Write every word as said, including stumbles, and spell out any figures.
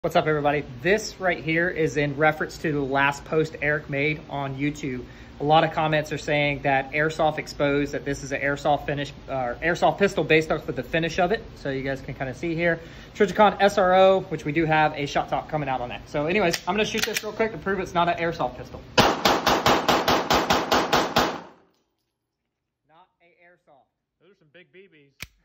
What's up, everybody? This right here is in reference to the last post Eric made on YouTube. A lot of comments are saying that Airsoft exposed that this is an Airsoft finish, uh, Airsoft pistol based off of the finish of it. So you guys can kind of see here. Trijicon S R O, which we do have a shot top coming out on that. So anyways, I'm gonna shoot this real quick to prove it's not an Airsoft pistol. Not a Airsoft. Those are some big B Bs.